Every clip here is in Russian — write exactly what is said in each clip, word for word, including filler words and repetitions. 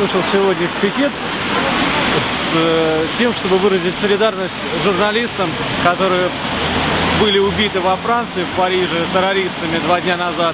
вышел сегодня в пикет с тем, чтобы выразить солидарность журналистам, которые были убиты во Франции, в Париже, террористами два дня назад.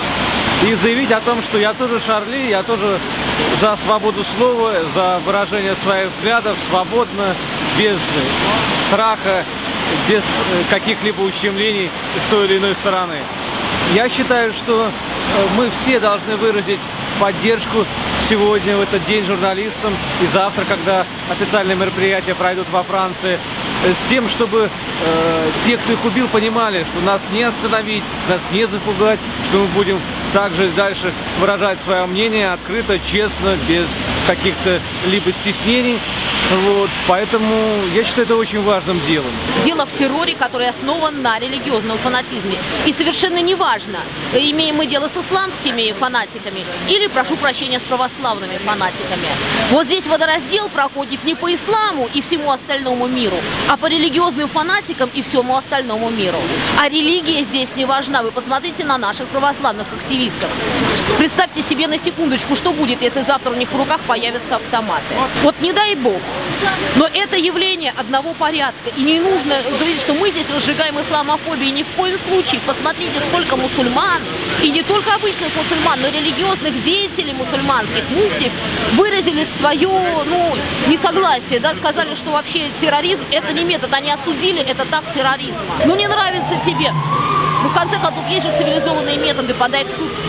И заявить о том, что я тоже Шарли, я тоже за свободу слова, за выражение своих взглядов свободно, без страха, без каких-либо ущемлений с той или иной стороны. Я считаю, что мы все должны выразить поддержку сегодня, в этот день, журналистам, и завтра, когда официальные мероприятия пройдут во Франции, с тем, чтобы э, те, кто их убил, понимали, что нас не остановить, нас не запугать, что мы будем также дальше выражать свое мнение открыто, честно, без каких-то либо стеснений. Вот. Поэтому я считаю это очень важным делом. Дело в терроре, который основан на религиозном фанатизме. И совершенно неважно, имеем мы дело с исламскими фанатиками или, прошу прощения, с православными фанатиками. Вот здесь водораздел проходит не по исламу и всему остальному миру, а по религиозным фанатикам и всему остальному миру. А религия здесь не важна. Вы посмотрите на наших православных активистов. Представьте себе на секундочку, что будет, если завтра у них в руках появятся автоматы. Вот не дай бог. Но это явление одного порядка. И не нужно говорить, что мы здесь разжигаем исламофобию. Ни в коем случае. Посмотрите, сколько мусульман, и не только обычных мусульман, но и религиозных деятелей мусульманских, муфтиев, выразили свое, ну, несогласие, да, сказали, что вообще терроризм это не метод. Они осудили этот акт терроризма. Ну, не нравится тебе. Ну, в конце концов, есть же цивилизованные методы, подай в суд.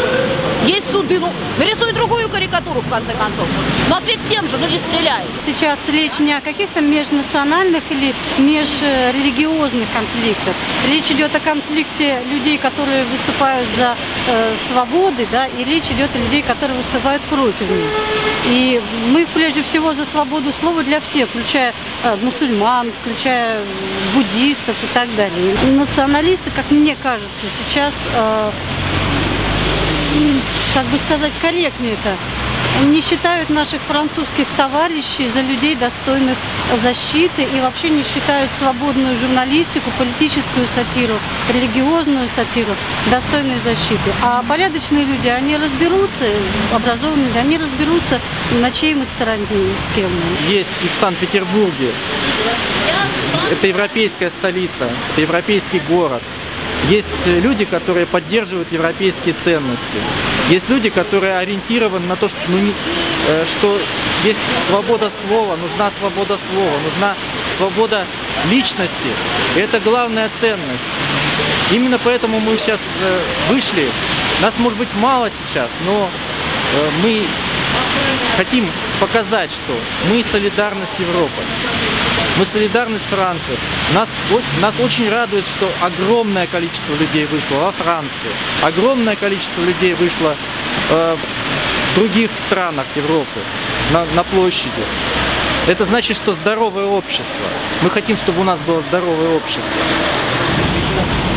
Есть суды, ну, нарисуй другую карикатуру, в конце концов. Но ответь тем же, ну не стреляй. Сейчас речь не о каких-то межнациональных или межрелигиозных конфликтах. Речь идет о конфликте людей, которые выступают за э, свободы, да, и речь идет о людей, которые выступают против них. И мы, прежде всего, за свободу слова для всех, включая э, мусульман, включая буддистов и так далее. Националисты, как мне кажется, сейчас... Э, как бы сказать корректнее это, не считают наших французских товарищей за людей, достойных защиты, и вообще не считают свободную журналистику, политическую сатиру, религиозную сатиру достойной защиты. А порядочные люди, они разберутся, образованные люди, они разберутся, на чьей мы стороне и с кем мы. Есть и в Санкт-Петербурге. Это европейская столица, это европейский город. Есть люди, которые поддерживают европейские ценности. Есть люди, которые ориентированы на то, что, ну, не, э, что есть свобода слова, нужна свобода слова, нужна свобода личности. И это главная ценность. Именно поэтому мы сейчас э, вышли. Нас, может быть, мало сейчас, но э, мы хотим показать, что мы солидарны с Европой. Мы солидарны с Францией. Нас, нас очень радует, что огромное количество людей вышло во Франции, огромное количество людей вышло э, в других странах Европы на, на площади. Это значит, что здоровое общество. Мы хотим, чтобы у нас было здоровое общество.